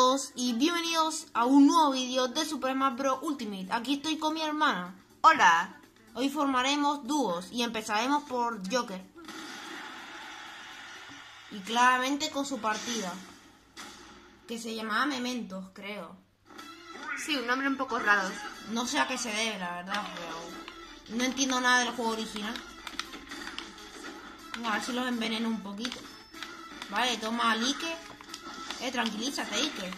todos y bienvenidos a un nuevo vídeo de Super Smash Bros. Ultimate. Aquí estoy con mi hermana. Hola. Hoy formaremos dúos y empezaremos por Joker. Y claramente con su partida, que se llamaba Mementos, creo. Sí, un nombre un poco raro. No sé a qué se debe, la verdad, pero no entiendo nada del juego original. A ver si los enveneno un poquito. Vale, toma al Ike. Tranquilízate, Ike.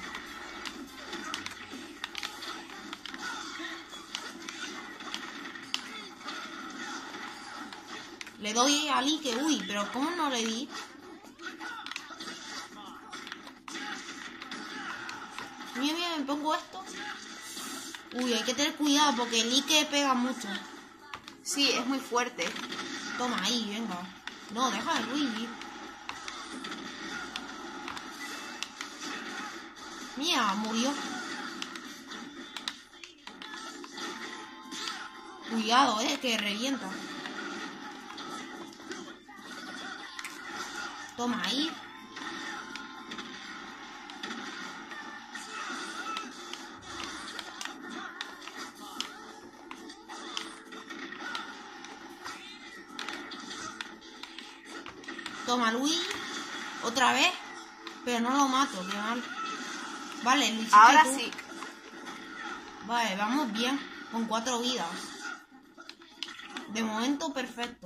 Le doy al Ike. Uy, pero ¿cómo no le di? Mira, mira, me pongo esto. Uy, hay que tener cuidado porque el Ike pega mucho. Sí, es muy fuerte. Toma ahí, venga. No, deja de Luigi. Mira, murió. Cuidado, que revienta. Toma ahí. Toma Luigi. Otra vez. Pero no lo mato, qué mal. Vale, Luigi. Ahora sí. Vale, vamos bien. Con 4 vidas. De momento perfecto.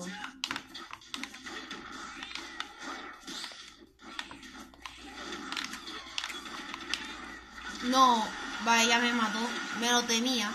No, vale, ya me mató. Me lo temía.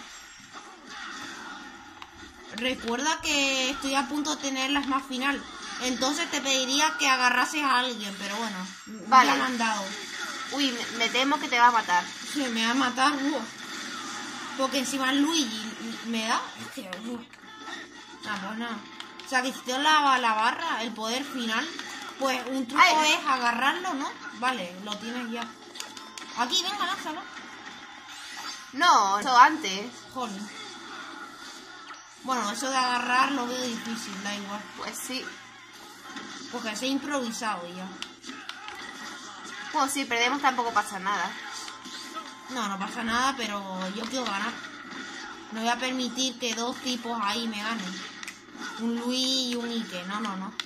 Recuerda que estoy a punto de tener la Smash final. Entonces te pediría que agarrases a alguien, pero bueno, vale. Ya me han dado. Uy, me temo que te va a matar. Sí, me va a matar, porque encima Luigi me da. Es que, nada, pues nada. O sea, que si te la barra, el poder final, pues un truco es agarrarlo, ¿no? Vale, lo tienes ya. Aquí, venga, lánzalo. No, eso antes. Joder. Bueno, eso de agarrar lo veo difícil, da igual. Pues sí. Porque se ha improvisado ya. Pues si perdemos tampoco pasa nada. No, no pasa nada, pero yo quiero ganar. No voy a permitir que dos tipos ahí me ganen. Un Luis y un Ike. No, no, no.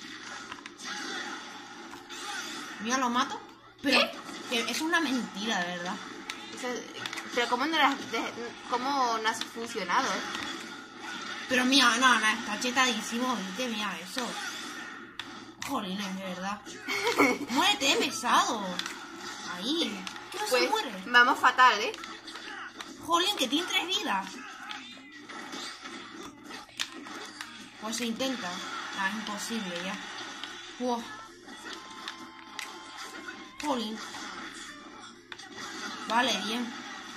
Mira, lo mato. Pero que es una mentira, de verdad. Pero ¿cómo no has funcionado? Pero mira, no, está chetadísimo, Ike, mira eso. Jolines, de verdad. Muérete, pesado. Ahí. ¿Qué no pues, se muere? Vamos fatal, Jolín, que tiene 3 vidas. Pues se intenta. Ah, imposible ya. Wow. Jolín. Vale, bien.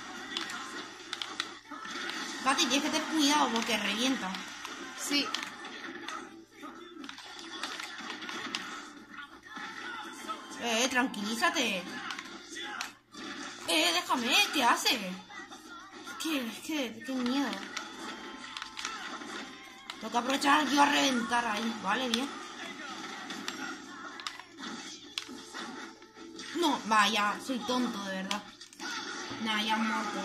Katy, tienes que tener cuidado porque revienta. Sí. Tranquilízate. Déjame, ¿qué hace? Qué miedo. Tengo que aprovechar yo a reventar ahí. Vale, bien. No, vaya, soy tonto, de verdad. Nah, ya muerto.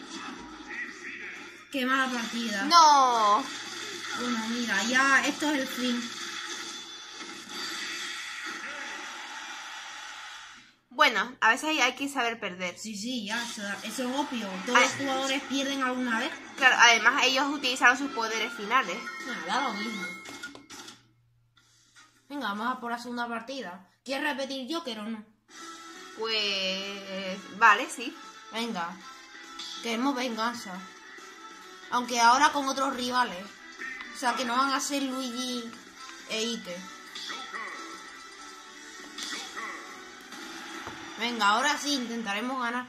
Qué mala partida. No. Bueno, mira, ya esto es el fin. Bueno, a veces hay que saber perder. Sí, ya, eso es obvio. Todos los jugadores pierden alguna vez. Claro, además ellos utilizaron sus poderes finales. Nada, lo mismo. Venga, vamos a por la segunda partida. ¿Quieres repetir Joker o no? Pues... vale, sí. Venga. Queremos venganza. Aunque ahora con otros rivales. O sea, que no van a ser Luigi e Ike. Venga, ahora sí, intentaremos ganar.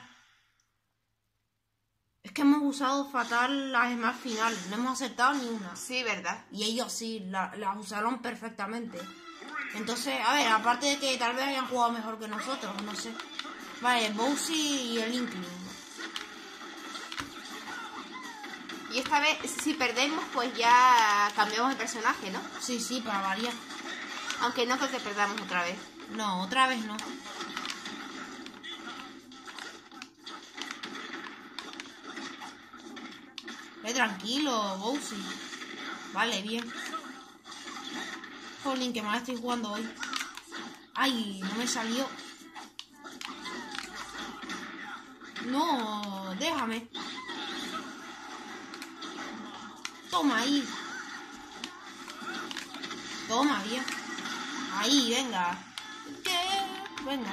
Es que hemos usado fatal las Smash finales. No hemos acertado ni una. Sí, ¿verdad? Y ellos sí, las usaron perfectamente. Entonces, a ver, aparte de que tal vez hayan jugado mejor que nosotros, no sé. Vale, Bowser y el Inkling. Y esta vez, si perdemos, pues ya cambiamos de personaje, ¿no? Sí, para variar. Aunque no creo que perdamos otra vez. No, otra vez no. Tranquilo, Bowsy. Vale, bien. Jolín, que mal estoy jugando hoy. Ay, no me salió. No, déjame. Toma ahí. Toma, bien. Ahí, venga. ¿Qué? Venga.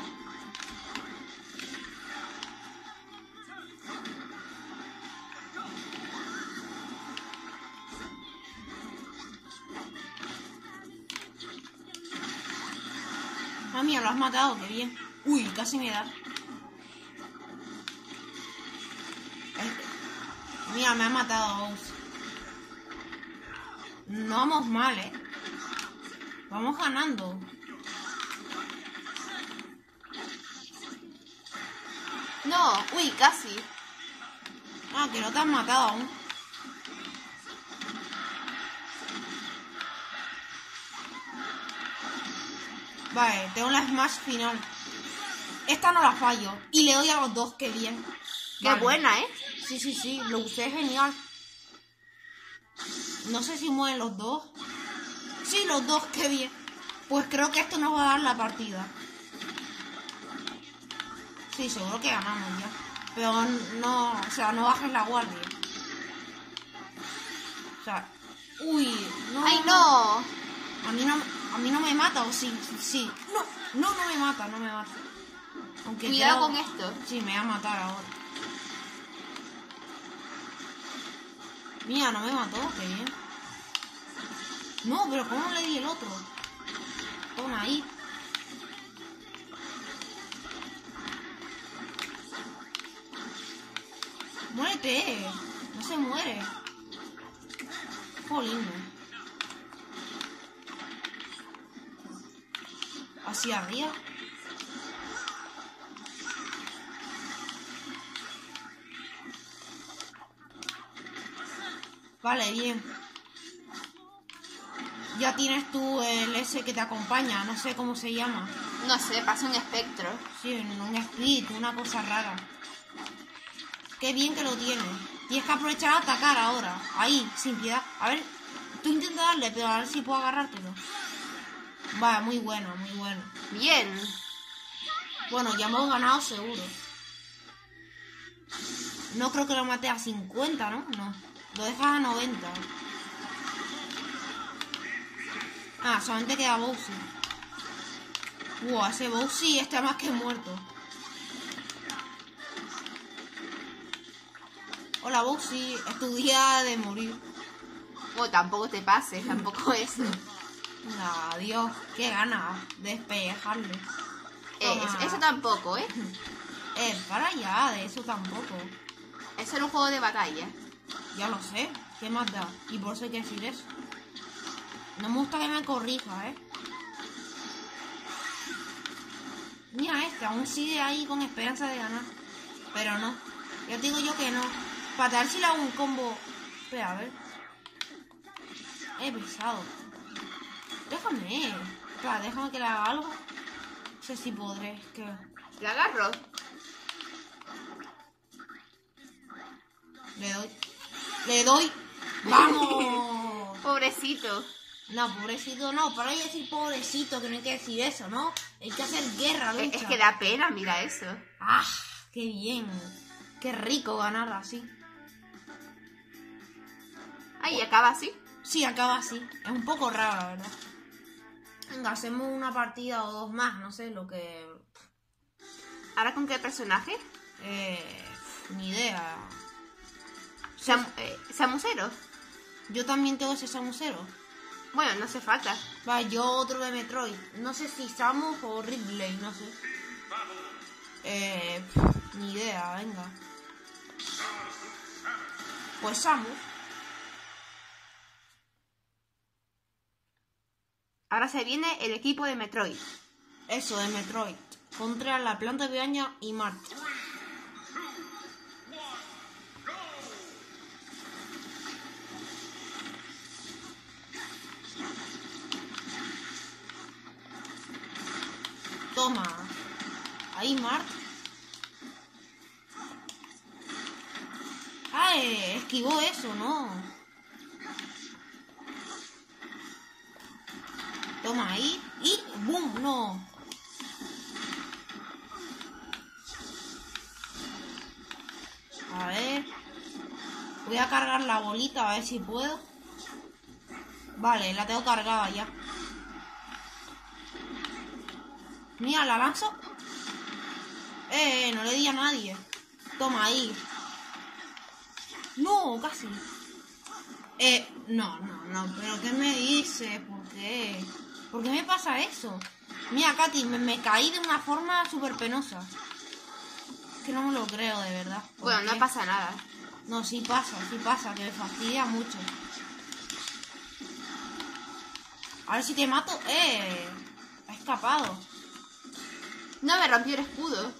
Ah, mira, lo has matado, qué bien. Uy, casi me da. Mira, me ha matado Bowser. No vamos mal, Vamos ganando. No, uy, casi. Ah, que no te han matado aún. Vale, tengo la Smash final. Esta no la fallo. Y le doy a los dos, qué bien. Qué Vale. buena, Sí, sí, sí, lo usé genial. No sé si mueven los dos. Sí, los dos, qué bien. Pues creo que esto nos va a dar la partida. Sí, seguro que ganamos ya. Pero no, o sea, no bajes la guardia. O sea, uy, no. ¡Ay, no! A mí no me mata, o sí, sí. No me mata, no me mata. Aunque Cuidado creo... con esto. Sí, me va a matar ahora. Mira, no me mató, qué bien. No, pero ¿cómo le di el otro? Toma ahí. Muérete. No se muere. Jolín. Hacia arriba. Vale, bien. Ya tienes tú el ese que te acompaña, no sé cómo se llama. No sé, pasa un espectro. Sí, un espíritu, una cosa rara. Qué bien que lo tienes. Tienes que aprovechar a atacar ahora. Ahí, sin piedad. A ver, tú intenta darle, pero a ver si puedo agarrártelo. Vale, muy bueno, muy bueno. Bien. Bueno, ya hemos ganado seguro. No creo que lo mate a 50, ¿no? No. Lo dejas a 90. Ah, solamente queda Bowsy. Ese Bowsy está más que muerto. Hola Bowsy, es tu día de morir. Bueno, tampoco te pases, tampoco eso. Adiós, qué ganas de despejarle. Eso tampoco, Para allá, de eso tampoco. Eso era un juego de batalla. Ya lo sé, ¿qué más da? Y por eso hay que decir eso. No me gusta que me corrija, Mira aún sigue ahí con esperanza de ganar. Pero no. Ya te digo yo que no. Para ver si le hago un combo. Espera, a ver. Pesado. Déjame. Espera, déjame que le haga algo. No sé si podré. Que... ¿Le agarro? Le doy. ¡Vamos! Pobrecito. No, pobrecito no. Para de decir pobrecito, que no hay que decir eso, ¿no? Hay que hacer guerra, lucha. Es que da pena, mira eso. ¡Ah! ¡Qué bien! ¡Qué rico ganar así! Ah, ¿y acaba así? Sí, acaba así. Es un poco raro, la verdad. Venga, hacemos una partida o dos más, no sé, lo que... ¿Ahora con qué personaje? Ni idea. ¿Samusero? Yo también tengo ese Samusero. Bueno, no hace falta. Va, yo otro de Metroid. No sé si Samus o Ridley, no sé. Ni idea, venga. Pues Samus. Ahora se viene el equipo de Metroid. Eso, de Metroid. Contra la planta de Aña y Marte. Toma. Ahí, Mart. Es esquivó eso, ¿no? Toma ahí. Y ¡boom! No. A ver. Voy a cargar la bolita a ver si puedo. Vale, la tengo cargada ya. Mira, la lanzo. No le di a nadie. Toma ahí. No, casi. No, pero ¿qué me dices? ¿Por qué? ¿Por qué me pasa eso? Mira, Katy, me caí de una forma súper penosa. Es que no me lo creo, de verdad. Bueno, no pasa nada. No, sí pasa, que me fastidia mucho. A ver si te mato. Ha escapado. No, me rompió el escudo.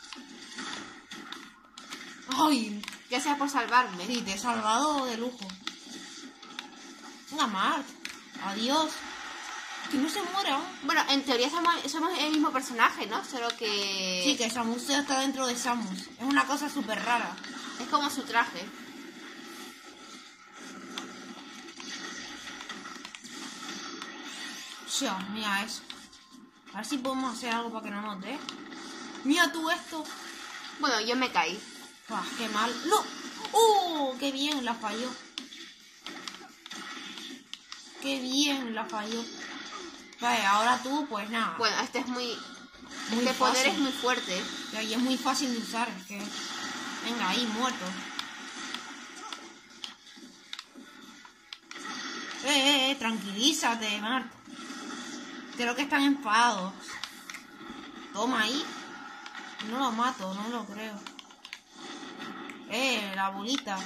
Ay, Gracias por salvarme. sí, te he salvado de lujo. Venga, Mart. Adiós. Que no se muera aún. Bueno, en teoría somos el mismo personaje, ¿no? Solo que... Sí, que Samus está dentro de Samus. Es una cosa súper rara. es como su traje. Ya, mira eso. A ver si podemos hacer algo para que no nos dé. Mira tú esto. Bueno, yo me caí. Qué mal. ¡No! ¡Qué bien! La falló. ¡Qué bien! La falló. Vale, ahora tú, pues nada. Bueno, este es muy... Muy este poder fácil. es muy fuerte. Y es muy fácil de usar. Es que... venga, ahí, muerto. Tranquilízate, Mart. Creo que están enfadados. Toma ahí. No lo mato, no lo creo. La bolita.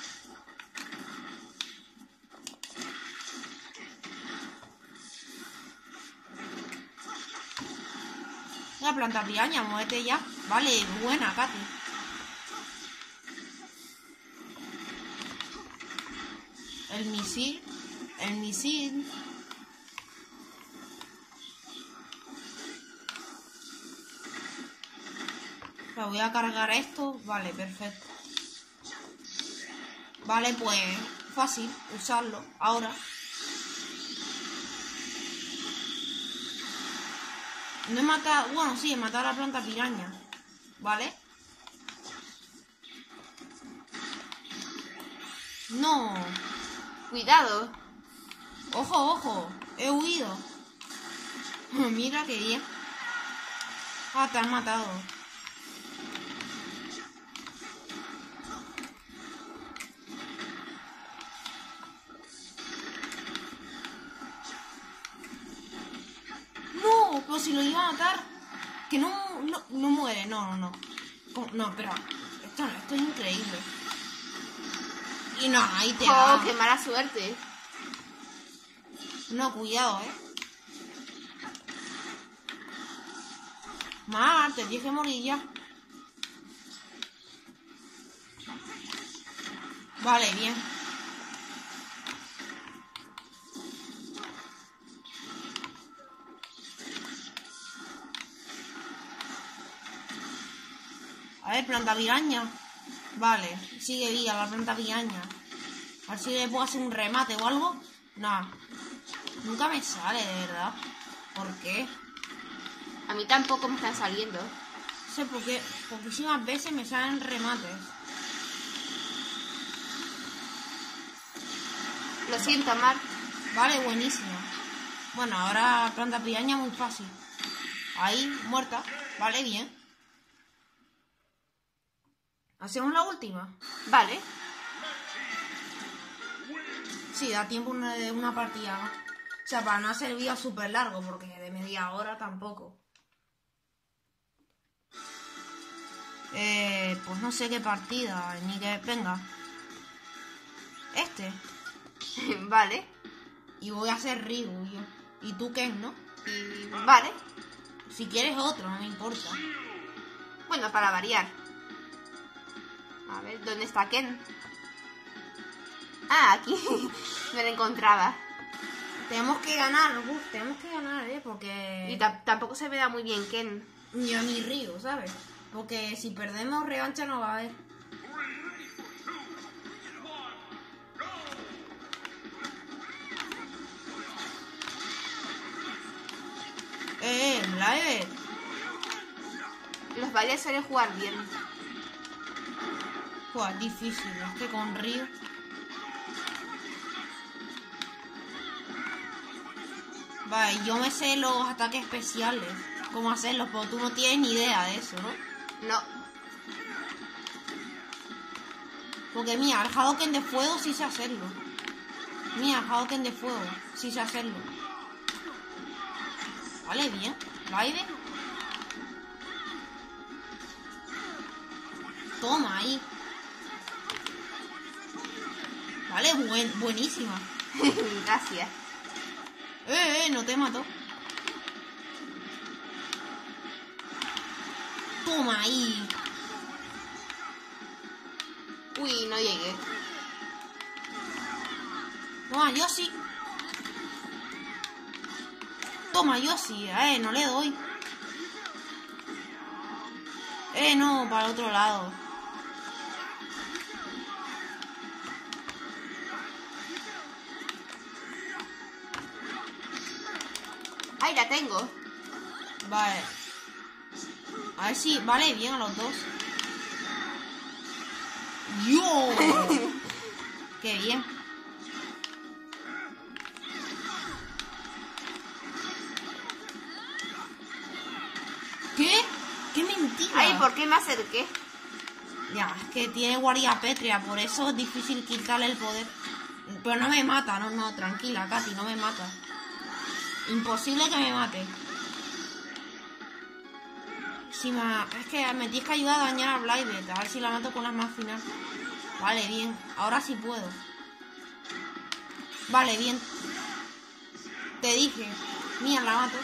La planta piraña, muévete ya. Vale, buena, Katy. El misil. El misil. Voy a cargar esto. Vale, perfecto. Vale, pues fácil usarlo ahora. No he matado... bueno, sí, he matado a la planta piraña. ¿Vale? No. Cuidado. Ojo, ojo. He huido. Mira qué bien. Te han matado. No, pero si lo iba a matar. Que no muere. No. No, espera. Esto es increíble. Y no, ahí te Oh, qué mala suerte. No, cuidado, Te tienes que morir ya. Vale, bien. A ver, planta piraña. Vale, sigue viva la planta piraña. A ver si le puedo hacer un remate o algo. Nah. Nunca me sale, de verdad. ¿Por qué? A mí tampoco me están saliendo. No sé por qué. Poquísimas veces me salen remates. Lo siento, Mar. Vale, buenísimo. Bueno, ahora planta piraña muy fácil. Ahí, muerta. Vale, bien. ¿Hacemos la última? Vale. Sí, da tiempo de una partida. O sea, para no hacer vídeo súper largo, porque de media hora tampoco. Pues no sé qué partida, ni qué... venga. Vale. Y voy a hacer Ryu yo. Y tú Ken, ¿no? Y... vale. Si quieres otro, no me importa. Bueno, para variar. A ver, ¿dónde está Ken? Ah, aquí. Me lo encontraba. Tenemos que ganar, tenemos que ganar, porque... Y tampoco se me da muy bien Ken. Ni a mi Ryu, ¿sabes? Porque si perdemos revancha no va a haber. Live. Los bailes suelen jugar bien. Pues difícil, es que con Ryu. Vale, yo me sé los ataques especiales. Cómo hacerlos, pero tú no tienes ni idea de eso, ¿no? No. Porque mira, el Hadouken de fuego sí sé hacerlo. Mira, el Hadouken de fuego sí sé hacerlo. Vale, bien. Live. Toma ahí. Vale, buenísima. Gracias. No te mato. Toma ahí. Uy, no llegué. Toma, yo sí. Toma, yo sí. No le doy. No, para el otro lado. ¡Ay, la tengo! Vale. A ver si vale bien a los dos. ¡Yo! ¡Qué bien! ¿Qué? ¡Qué mentira! ¡Ay, ¿por qué me acerqué? Ya, es que tiene guardia pétrea, por eso es difícil quitarle el poder. Pero no me mata, no, tranquila, Katy, no me mata. Imposible que me mate. Es que me tienes que ayudar a dañar a Blyvet, a ver si la mato con las más final. Vale, bien, ahora sí puedo. Vale, bien. Te dije, mira, la mato.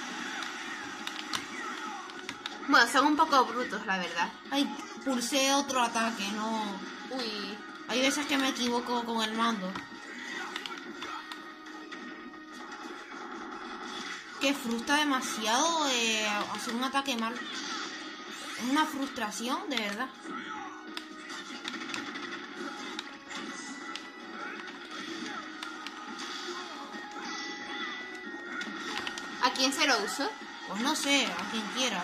Bueno, son un poco brutos, la verdad. Ay, pulsé otro ataque, no. Uy. Hay veces que me equivoco con el mando. Que frustra demasiado hacer un ataque mal. Es una frustración, de verdad. ¿A quién se lo uso? Pues no sé, a quien quieras.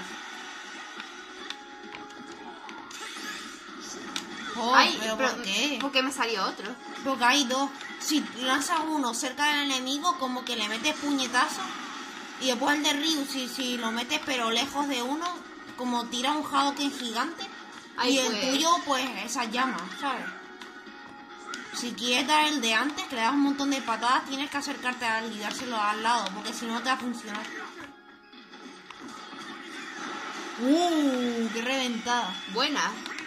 Oh, Ay, pero ¿por qué? ¿Por qué me salió otro? Porque hay dos. Si lanzas uno cerca del enemigo, como que le metes puñetazo. Y después el de Ryu, si lo metes pero lejos de uno, como tira un Hadouken gigante. Ay, y el pues. tuyo, pues, esas llamas, ¿sabes? Si quieres dar el de antes, que le das un montón de patadas, tienes que acercarte a él y dárselo al lado, porque si no te va a funcionar. ¡Qué reventada! Buena.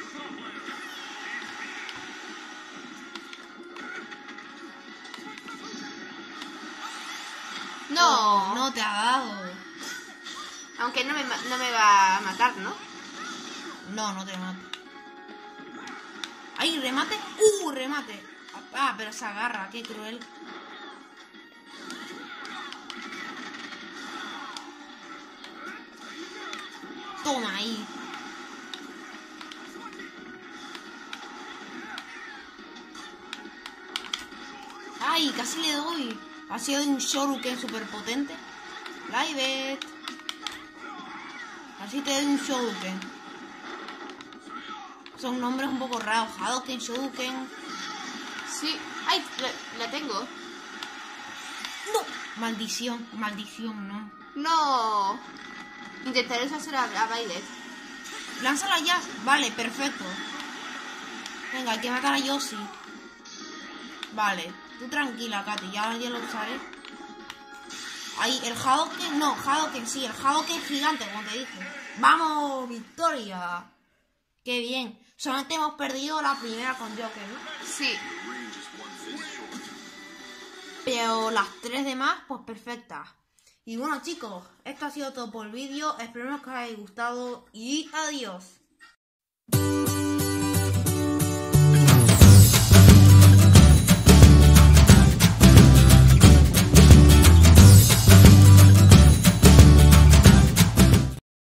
No. No te ha dado. Aunque no me va a matar, ¿no? No te mata. ¡Ay, remate! ¡Remate! Ah, pero se agarra, qué cruel. Toma ahí. ¡Ay, casi le doy! Ha sido un Shoryuken super potente. Live. Así te doy un Shoryuken. Son nombres un poco raros. Hadouken, Shoryuken. Sí. ¡Ay! La tengo. ¡No! Maldición, no. No. Intentaré hacer a Bailet. Lánzala ya. Vale, perfecto. Venga, hay que matar a Yoshi. Vale, tú tranquila, Katy, ya lo usaré. Ahí, el Hadouken, no, Hadouken sí, el Hadouken gigante, como te dije. ¡Vamos, victoria! ¡Qué bien! Solamente hemos perdido la primera con Joker, ¿no? Sí. Pero las tres demás, pues perfectas. Y bueno, chicos, esto ha sido todo por el vídeo. Esperemos que os haya gustado y adiós.